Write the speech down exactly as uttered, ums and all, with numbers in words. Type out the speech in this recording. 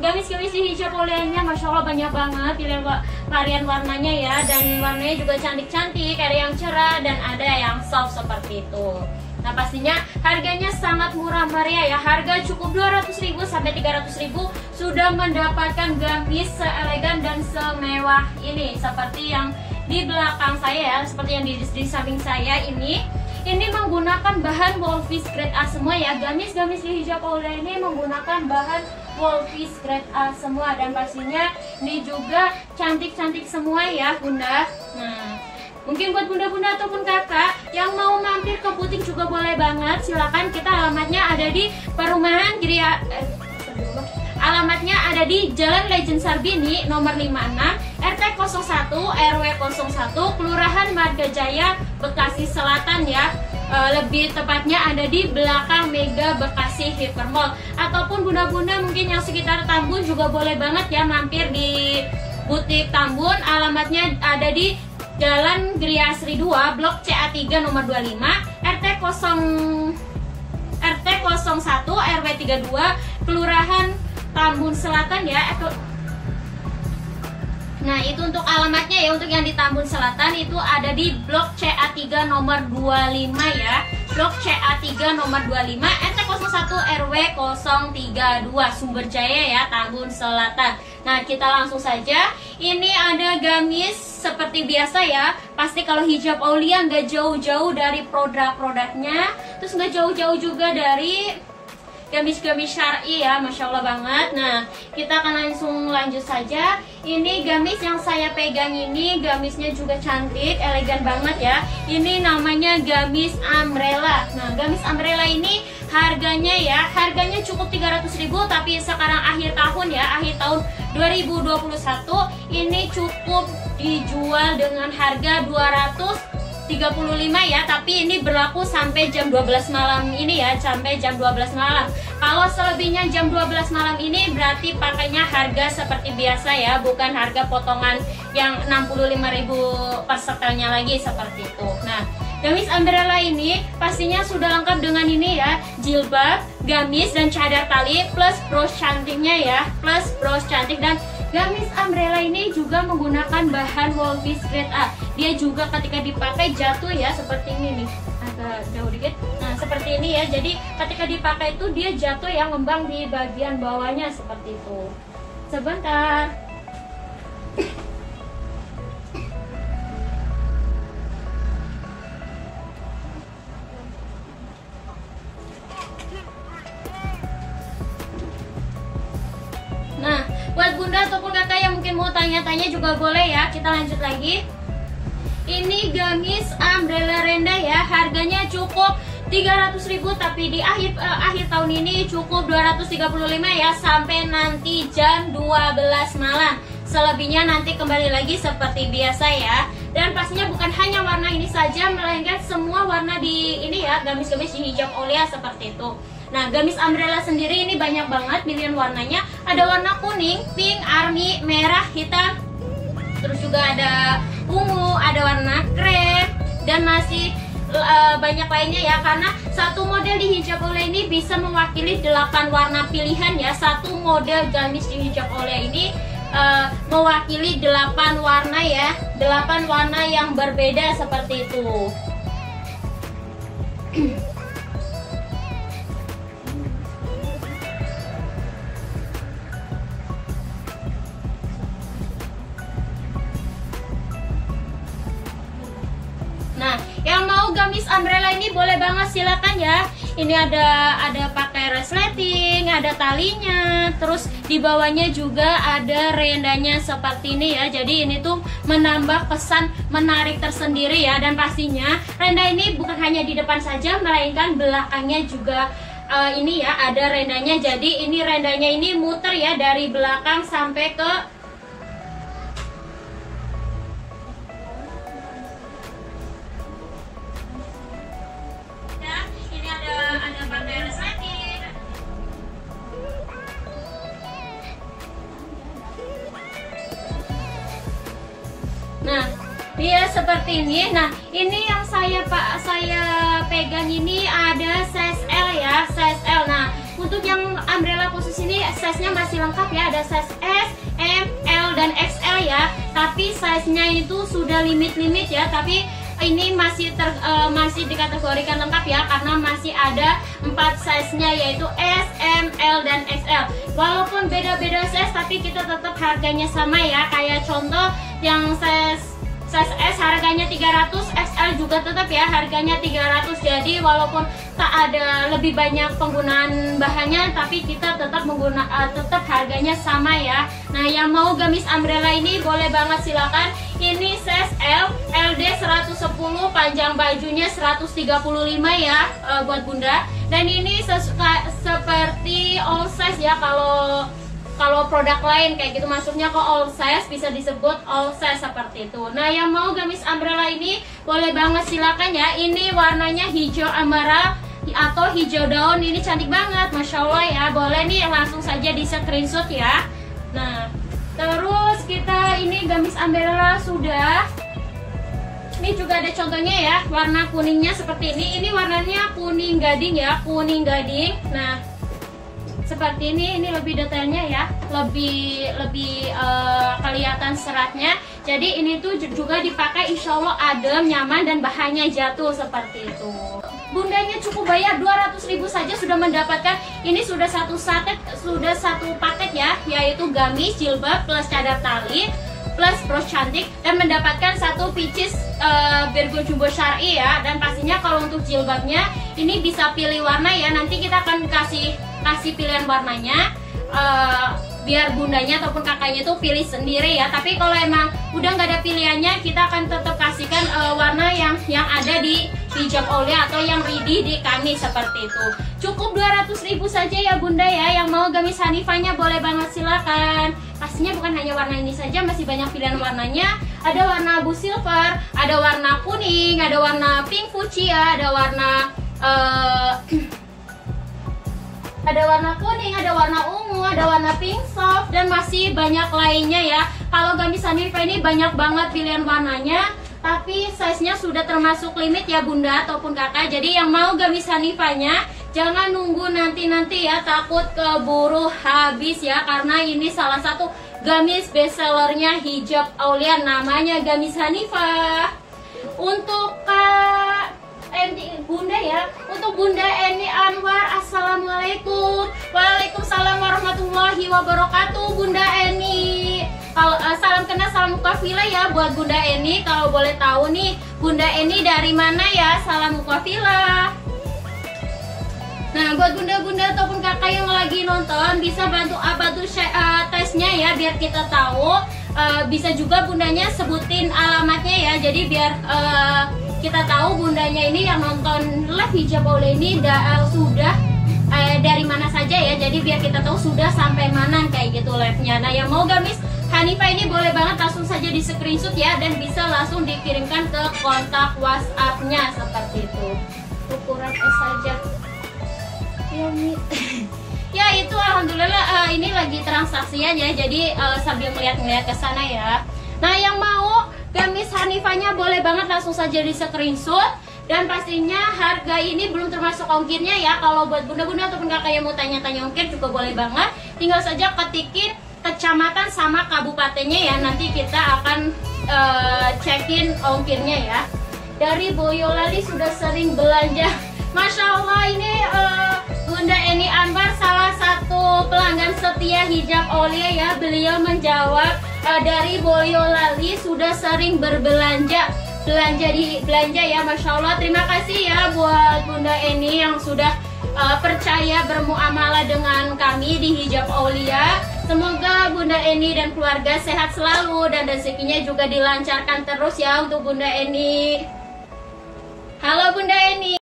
gamis-gamis di hijab oleannya Masya Allah banyak banget pilihan varian warnanya ya. Dan warnanya juga cantik-cantik, ada yang cerah dan ada yang soft seperti itu. Nah pastinya harganya sangat murah meriah ya. Harga cukup dua ratus ribu sampai tiga ratus ribu sudah mendapatkan gamis seelegan dan semewah ini. Seperti yang di belakang saya ya, seperti yang di, di samping saya ini. Ini menggunakan bahan Wolfish grade A semua ya. Gamis-gamis di hijab oleh ini menggunakan bahan Wolfish grade A semua. Dan pastinya ini juga cantik-cantik semua ya Bunda. Nah mungkin buat bunda-bunda ataupun kakak yang mau mampir ke butik juga boleh banget. Silakan, kita alamatnya ada di perumahan Gria eh, alamatnya ada di Jalan Legend Sarbini nomor lima puluh enam R T nol satu R W nol satu Kelurahan Margajaya Bekasi Selatan ya. E, lebih tepatnya ada di belakang Mega Bekasi Hypermall. Ataupun bunda-bunda mungkin yang sekitar Tambun juga boleh banget ya mampir di butik Tambun. Alamatnya ada di Jalan Griasri dua Blok C A tiga nomor dua puluh lima R T nol satu R W tiga puluh dua Kelurahan Tambun Selatan ya. Nah itu untuk alamatnya ya. Untuk yang di Tambun Selatan itu ada di Blok C A tiga nomor dua puluh lima ya. Blok C A tiga nomor dua puluh lima R T nol satu R W nol tiga dua Sumberjaya ya, Tambun Selatan. Nah kita langsung saja. Ini ada gamis seperti biasa ya. Pasti kalau hijab aulia nggak jauh-jauh dari produk-produknya. Terus nggak jauh-jauh juga dari gamis-gamis syar'i ya, Masya Allah banget. Nah kita akan langsung lanjut saja. Ini gamis yang saya pegang ini, gamisnya juga cantik, elegan banget ya. Ini namanya gamis umbrella. Nah gamis umbrella ini harganya ya, harganya cukup tiga ratus ribu. Tapi sekarang akhir tahun ya, akhir tahun dua ribu dua puluh satu ini cukup dijual dengan harga dua ratus tiga puluh lima ya. Tapi ini berlaku sampai jam dua belas malam ini ya, sampai jam dua belas malam. Kalau selebihnya jam dua belas malam ini berarti pakainya harga seperti biasa ya, bukan harga potongan yang enam puluh lima ribu per setelnya lagi seperti itu. Nah gamis umbrella ini pastinya sudah lengkap dengan ini ya, jilbab, gamis dan cadar tali plus bros cantiknya ya, plus bros cantik. Dan gamis umbrella ini juga menggunakan bahan Wolfish grade A. Dia juga ketika dipakai jatuh ya, seperti ini nih, agak jauh dikit. Nah seperti ini ya, jadi ketika dipakai itu dia jatuh yang ngembang di bagian bawahnya seperti itu. Sebentar. Nah, buat bunda ataupun kakak yang mungkin mau tanya-tanya juga boleh ya. Kita lanjut lagi. Ini gamis umbrella rendah ya, harganya cukup tiga ratus ribu. Tapi di akhir uh, akhir tahun ini cukup dua ratus tiga puluh lima ya, sampai nanti jam dua belas malam. Selebihnya nanti kembali lagi seperti biasa ya. Dan pastinya bukan hanya warna ini saja, melainkan semua warna di ini ya, gamis-gamis di hijab aulia seperti itu. Nah gamis umbrella sendiri ini banyak banget pilihan warnanya. Ada warna kuning, pink, army, merah, hitam, terus juga ada ungu, ada warna krem, dan masih uh, banyak lainnya ya. Karena satu model di hijab aulia ini bisa mewakili delapan warna pilihan ya. Satu model gamis di hijab aulia ini uh, mewakili delapan warna ya, delapan warna yang berbeda seperti itu. Nah, yang mau gamis umbrella ini boleh banget, silakan ya. Ini ada ada pakai resleting, ada talinya, terus di bawahnya juga ada rendanya seperti ini ya. Jadi ini tuh menambah kesan menarik tersendiri ya. Dan pastinya renda ini bukan hanya di depan saja, melainkan belakangnya juga uh, ini ya, ada rendanya. Jadi ini rendanya ini muter ya, dari belakang sampai ke Nah, dia seperti ini. Nah, ini yang saya pak saya pegang ini ada size L ya, size L. Nah, Untuk yang umbrella khusus ini size-nya masih lengkap ya, ada size S, M, L, dan X L ya. Tapi size-nya itu sudah limit-limit ya, tapi ini masih ter, uh, masih dikategorikan lengkap ya, karena masih ada empat size-nya, yaitu S, M, L, dan X L. Walaupun beda-beda size, tapi kita tetap harganya sama ya. Kayak contoh yang size size S harganya tiga ratus, X L juga tetap ya harganya tiga ratus. Jadi walaupun tak ada lebih banyak penggunaan bahannya, tapi kita tetap mengguna uh, tetap harganya sama ya. Nah, yang mau gamis umbrella ini boleh banget silakan. Ini size L, L D seratus sepuluh, panjang bajunya seratus tiga puluh lima ya uh, buat Bunda. Dan ini sesuka, seperti all size ya, kalau kalau produk lain kayak gitu masuknya ke all size, bisa disebut all size seperti itu. Nah, yang mau gamis umbrella ini boleh banget silakan ya. Ini warnanya hijau emerald atau hijau daun, ini cantik banget, masya Allah ya. Boleh nih langsung saja di screenshot ya. Nah, terus kita ini gamis umbrella sudah. Ini juga ada contohnya ya, warna kuningnya seperti ini. Ini warnanya kuning gading ya, kuning gading. Nah, seperti ini, ini lebih detailnya ya, lebih lebih uh, kelihatan seratnya. Jadi ini tuh juga dipakai insya Allah adem, nyaman, dan bahannya jatuh seperti itu. Bundanya cukup bayar dua ratus ribu saja sudah mendapatkan ini, sudah satu satet, sudah satu paket ya, yaitu gamis, jilbab plus cadar tali plus bros cantik, dan mendapatkan satu pieces uh, Virgo Jumbo Syari ya. Dan pastinya kalau untuk jilbabnya ini bisa pilih warna ya, nanti kita akan kasih kasih pilihan warnanya, uh, biar bundanya ataupun kakaknya tuh pilih sendiri ya. Tapi kalau emang udah nggak ada pilihannya, kita akan tetap kasihkan uh, warna yang yang ada di hijab Aulia atau yang ready di kami seperti itu. Cukup dua ratus ribu saja ya Bunda ya. Yang mau gamis Hanifahnya boleh banget silakan. Pastinya bukan hanya warna ini saja, masih banyak pilihan warnanya. Ada warna abu silver, ada warna kuning, ada warna pink fuchsia, ada warna uh, ada warna kuning, ada warna ungu, ada warna pink soft, dan masih banyak lainnya ya. Kalau gamis Hanifah ini banyak banget pilihan warnanya, tapi size-nya sudah termasuk limit ya Bunda ataupun kakak. Jadi yang mau gamis Hanifahnya jangan nunggu nanti-nanti ya, takut keburu habis ya, karena ini salah satu gamis bestsellernya hijab Aulia, namanya gamis Hanifah. Untuk Kak Eni Bunda ya, untuk Bunda Eni Anwar, assalamualaikum. Waalaikumsalam warahmatullahi wabarakatuh Bunda Eni. Kalau uh, salam kenal, salam mukafila ya buat Bunda Eni. Kalau boleh tahu nih Bunda Eni dari mana ya, salam mukafila. Nah, buat bunda-bunda ataupun kakak yang lagi nonton, bisa bantu apa tuh uh, tesnya ya, biar kita tahu. Uh, bisa juga bundanya sebutin alamatnya ya, jadi biar uh, kita tahu bundanya ini yang nonton live hijab Aulia ini da, uh, sudah uh, dari mana saja ya. Jadi biar kita tahu sudah sampai mana kayak gitu live-nya. Nah, yang mau gamis Hanifah ini boleh banget langsung saja di screenshot ya, dan bisa langsung dikirimkan ke kontak WhatsApp-nya seperti itu. Ukuran S saja. Ya, ya itu alhamdulillah uh, ini lagi transaksian ya, jadi uh, sambil melihat-melihat ke sana ya. Nah, yang mau gamis Hanifahnya boleh banget langsung saja di screenshot, dan pastinya harga ini belum termasuk ongkirnya ya. Kalau buat bunda-bunda ataupun kakak yang mau tanya-tanya ongkir juga boleh banget, tinggal saja ketikin kecamatan sama kabupatennya ya, nanti kita akan uh, cekin ongkirnya ya. Dari Boyolali sudah sering belanja, masya Allah. Ini uh, Bunda Eni Anwar salah satu pelanggan setia hijab Aulia ya. Beliau menjawab uh, dari Boyolali sudah sering berbelanja belanja di belanja ya, masya Allah. Terima kasih ya buat Bunda Eni yang sudah uh, percaya bermuamalah dengan kami di hijab Aulia. Semoga Bunda Eni dan keluarga sehat selalu, dan rezekinya juga dilancarkan terus ya untuk Bunda Eni. Halo Bunda Eni.